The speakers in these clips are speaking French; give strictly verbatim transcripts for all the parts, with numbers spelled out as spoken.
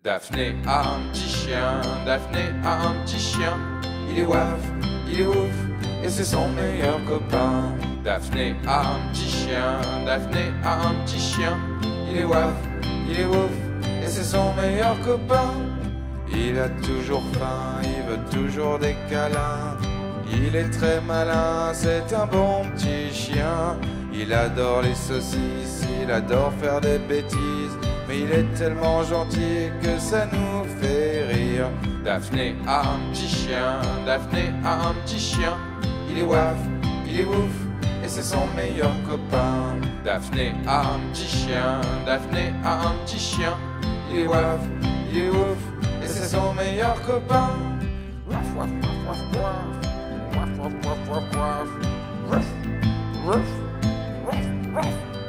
Daphné a un petit chien, Daphné a un petit chien. Il est waf, il est ouf, et c'est son meilleur copain. Daphné a un petit chien, Daphné a un petit chien. Il est waf, il est ouf, et c'est son meilleur copain. Il a toujours faim, il veut toujours des câlins. Il est très malin, c'est un bon petit chien. Il adore les saucisses, il adore faire des bêtises. Mais il est tellement gentil que ça nous fait rire. Daphné a un petit chien, Daphné a un petit chien. Il est waf, il est ouf, et c'est son meilleur copain. Daphné a un petit chien, Daphné a un petit chien. Il est waf, il est ouf, et c'est son meilleur copain. Waf, waf, waf, waf, waf, waf, waf, waf, waf, waf, waf, waf,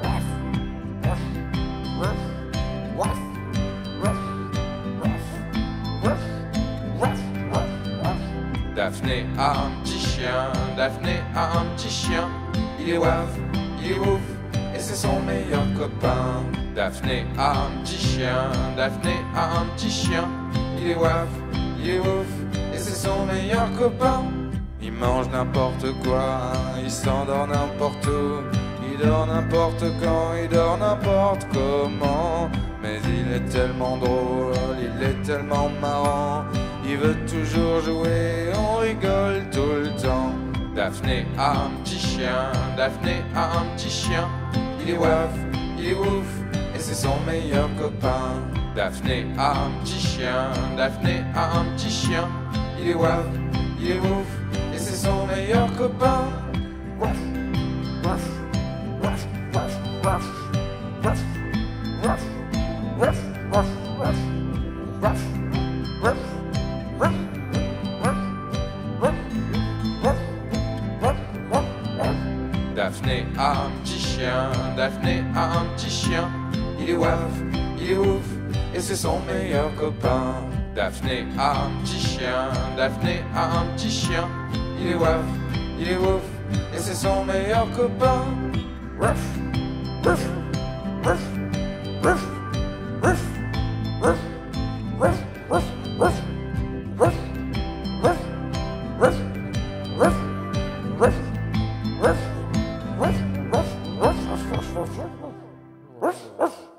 waf. Daphné a un petit chien, Daphné a un petit chien. Il est waf, il est ouf, et c'est son meilleur copain. Daphné a un petit chien, Daphné a un petit chien. Il est waf, il est ouf, et c'est son meilleur copain. Il mange n'importe quoi, il s'endort n'importe où. Il dort n'importe quand, il dort n'importe comment. Mais il est tellement drôle, il est tellement marrant. Il veut toujours jouer, on rigole tout le temps. Daphné a un petit chien, Daphné a un petit chien. Il est waf, il est ouf, et c'est son meilleur copain. Daphné a un petit chien, Daphné a un petit chien. Il est waf, il est ouf, et c'est son meilleur copain. Waf, waf, waf, waf, waf, waf, waf, waf, waf, waf, waf, waf. Daphné a un petit chien, Daphné a un petit chien. Il est waf, il est ouf, et c'est son meilleur copain. Daphné a un petit chien, Daphné a un petit chien. Il est waf, il est ouf, et c'est son meilleur copain. Waf, waf, waf, waf, waf, waf, waf, waf, waf, waf, waf, waf, waf, waf, waf. Woof, woof, woof, woof, woof, woof, woof, woof.